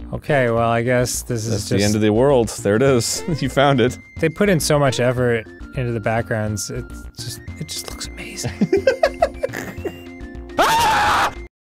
Okay, well, I guess this is That's the end of the world. There it is. You found it. They put in so much effort into the backgrounds. It just looks amazing.